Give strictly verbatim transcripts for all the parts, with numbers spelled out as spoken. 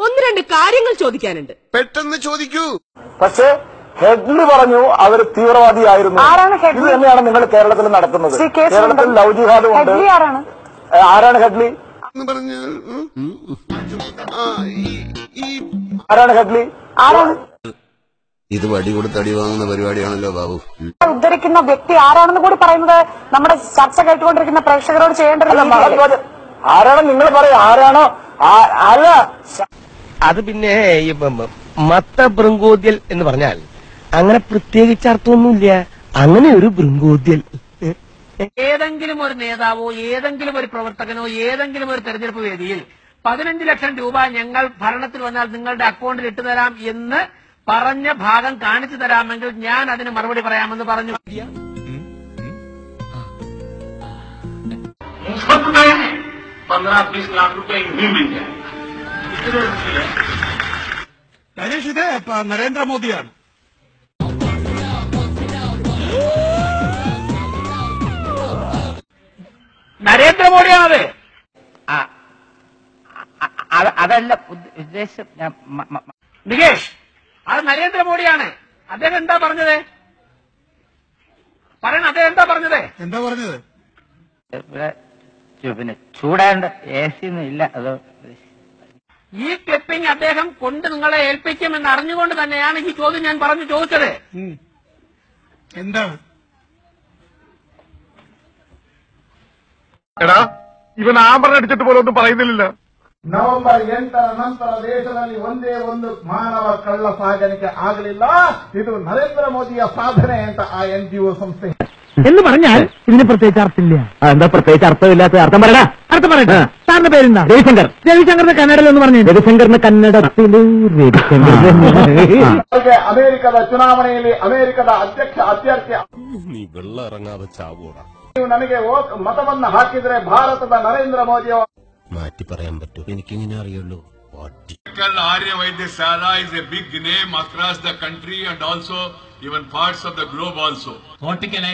ഒന്ന് രണ്ട് കാര്യങ്ങൾ ചോദിക്കാനുണ്ട്. പെട്ടെന്ന് ചോദിക്കൂ. പക്ഷേ ഹെഡ്ലി പറഞ്ഞു അവർ തീവ്രവാദിയായിരുന്നു. ഇത് തന്നെയാണ് നിങ്ങൾ കേരളത്തിൽ നടത്തുന്നത്. കേരളത്തിൽ ലവ് ജിഹാദും ഉണ്ട്. ആരാണ് ഹെഡ്ലി? ആരാണ് ഹെഡ്ലി? ആരാണ്? ഇത് വടി കൊടുത്ത് അടി വാങ്ങുന്ന പരിപാടിയാണല്ലോ ബാബു. ഉദ്ധരിക്കുന്ന വ്യക്തി ആരാണെന്ന് കൂടി പറയുന്നത് നമ്മുടെ ചർച്ച കേട്ടുകൊണ്ടിരിക്കുന്ന പ്രേക്ഷകരോട് ചെയ്യേണ്ടത്. ആരാണ് നിങ്ങൾ പറയും? ആരാണോ? അല്ല, അത് പിന്നെ മത്ത ബൃങ്കോദ്യൽ എന്ന് പറഞ്ഞാൽ അങ്ങനെ പ്രത്യേകിച്ച് അർത്ഥമൊന്നുമില്ല. അങ്ങനെ ഒരു ബൃങ്കോദ്യൽ. ഏതെങ്കിലും ഒരു നേതാവോ ഏതെങ്കിലും ഒരു പ്രവർത്തകനോ ഏതെങ്കിലും ഒരു തെരഞ്ഞെടുപ്പ് വേദിയിൽ പതിനഞ്ച് ലക്ഷം രൂപ ഞങ്ങൾ ഭരണത്തിൽ വന്നാൽ നിങ്ങളുടെ അക്കൗണ്ടിൽ ഇട്ടുതരാം എന്ന് പറഞ്ഞ ഭാഗം കാണിച്ചു തരാമെങ്കിൽ ഞാൻ അതിന് മറുപടി പറയാമെന്ന് പറഞ്ഞു. ഇത് നരേന്ദ്രമോദിയാണ്. നരേന്ദ്രമോദിയാണത്. അതല്ല ഉദ്ദേശം. നികേഷ്, അത് നരേന്ദ്രമോദിയാണ്. അദ്ദേഹം എന്താ പറഞ്ഞത്? പറയണം, അദ്ദേഹം എന്താ പറഞ്ഞത്? എന്താ പറഞ്ഞത്? പിന്നെ ചൂടാണ്ട് എ സി ഒന്നും ഇല്ല. അത് ഈ ക്ലിപ്പിംഗ് അദ്ദേഹം കൊണ്ട് നിങ്ങളെ ഏൽപ്പിക്കുമെന്ന് അറിഞ്ഞുകൊണ്ട് തന്നെയാണ് ഈ ചോദ്യം ഞാൻ പറഞ്ഞു ചോദിച്ചത്. എന്താണ്? എടാ, ഇവൻ ആമ്പറ അടിച്ചിട്ട് പോലെ ഒന്നും പറയുന്നില്ല. ನವೆಂಬರ್ ಎಂಟರ ನಂತರ ದೇಶದಲ್ಲಿ ಒಂದೇ ಒಂದು ಮಾನವ ಕಳ್ಳ ಸಾಗಾಣಿಕೆ ಆಗಲಿಲ್ಲ. ಇದು ನರೇಂದ್ರ ಮೋದಿಯ ಸಾಧನೆ ಅಂತ ಆ ಎನ್ ಜಿ ಒ ಸಂಸ್ಥೆ എന്ന് പറഞ്ഞാൽ ഇതിന് പ്രത്യേകിച്ച് അർത്ഥമില്ല. എന്താ പ്രത്യേകിച്ച് അർത്ഥമില്ലാത്ത? അർത്ഥം പറയടാ. അർത്ഥം പറയട്ടെ. സാറിന്റെ പേരെന്താ? രവിശങ്കർ. രവിശങ്കറിന് കന്നഡയിൽ ഒന്ന് പറഞ്ഞു. രവിശങ്കറിന് കന്നഡത്തിൽ ಅಮೆರಿಕದ ಚುನಾವಣೆಯಲ್ಲಿ ಅಮೆರಿಕದ ಅಧ್ಯಕ್ಷ ಅಭ್ಯರ್ಥಿ നീ വെള്ള ഇറങ്ങാതെ ചാവൂടാ. ನೀವು ನನಗೆ ಮತವನ್ನ ಹಾಕಿದ್ರೆ ಭಾರತದ ನರೇಂದ್ರ ಮೋದಿ മാറ്റി പറയാൻ പറ്റും. എനിക്കിങ്ങനെ അറിയുള്ളൂ. Arya Vaidyashala is a big name across the country and also even parts of the globe also. Political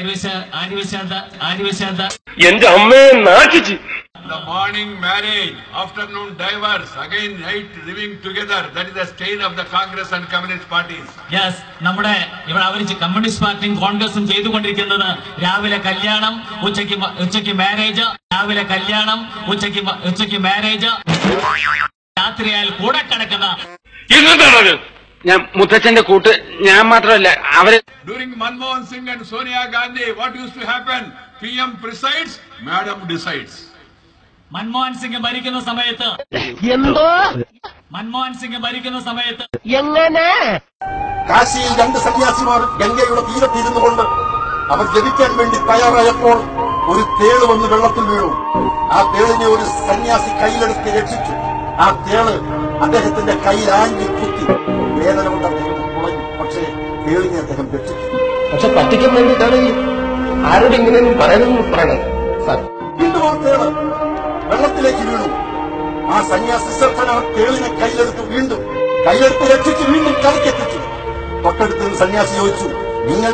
Arya എന്റെ അമ്മയെ നാട്ടിച്ച്. The morning marriage, afternoon divorce, again night living together. That is the stain of the Congress and Communist parties. Yes, നമ്മുടെ ഇവിടെ അവർ communist പാർട്ടിയും കോൺഗ്രസും ചെയ്തുകൊണ്ടിരിക്കുന്നത് രാവിലെ കല്യാണം, ഉച്ചയ്ക്ക് ഉച്ചയ്ക്ക് മാരേജ്, രാവിലെ കല്യാണം, ഉച്ചയ്ക്ക് ഉച്ചയ്ക്ക് മാരേജ്, രാത്രിയായാൽ കൂടെ കിടക്കുന്ന. എന്താണത്? ഞാൻ മുത്തച്ഛന്റെ കൂട്ട് ഞാൻ മാത്രമല്ല അവര്. During Manmohan Singh and Sonia Gandhi, what used to happen? P M presides, Madam decides. Manmohan Singh ഭരിക്കുന്ന സമയത്ത് എന്തോ മൻമോഹൻ സിംഗ് ഭരിക്കുന്ന സമയത്ത് എങ്ങനെ കാശിയിൽ രണ്ട് സന്യാസിമാർ ഗംഗയുടെ തീരത്തിരുന്നു കൊണ്ട് അവർ ജപിക്കാൻ വേണ്ടി തയ്യാറായപ്പോൾ ഒരു തേള് വന്ന് വെള്ളത്തിൽ വീണു. ആ തേളിനെ ഒരു സന്യാസി കയ്യിലെടുത്ത് രക്ഷിച്ചു. ആ തേള് അദ്ദേഹത്തിന്റെ കയ്യിൽ ആഞ്ഞു കുത്തി. വേദന കൊണ്ട് അദ്ദേഹം കുളഞ്ഞു. പക്ഷേ തേളിനെ അദ്ദേഹം രക്ഷിച്ചു. പക്ഷെ പറ്റിക്കാൻ വേണ്ടിയിട്ടാണ് ആരോട് ഇങ്ങനെ പറയുന്നത് പറയണത്. വീണ്ടും ആ തേള് വെള്ളത്തിലേക്ക് വീണു. ആ സന്യാസി ശ്രദ്ധന തേളിനെ കയ്യിലെടുത്ത് വീണ്ടും കയ്യെടുത്ത് രക്ഷിച്ച് വീണ്ടും കരക്കെത്തിച്ചു. തൊട്ടടുത്ത് സന്യാസി ചോദിച്ചു, നിങ്ങൾ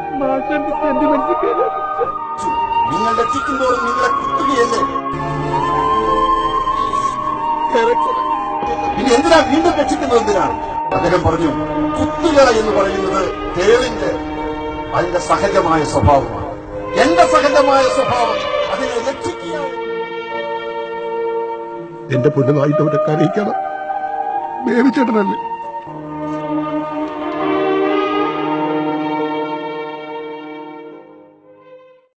നിങ്ങൾ രക്ഷിക്കുമ്പോഴും നിങ്ങളെ കുത്തുകയല്ലേ? ഇനി എന്തിനാ വീണ്ടും രക്ഷിക്കുന്നത്? എന്തിനാണ്? അദ്ദേഹം പറഞ്ഞു, കുത്തുക എന്ന് പറയുന്നത് തേളിന്റെ അതിന്റെ സഹജമായ സ്വഭാവമാണ്. എന്റെ സഹജമായ സ്വഭാവം അതിനെ രക്ഷിക്കുക. എന്റെ പൊന്നുമായിട്ട് അവരെ കരയിക്കണം. ബേബിച്ചേട്ടനല്ലേ?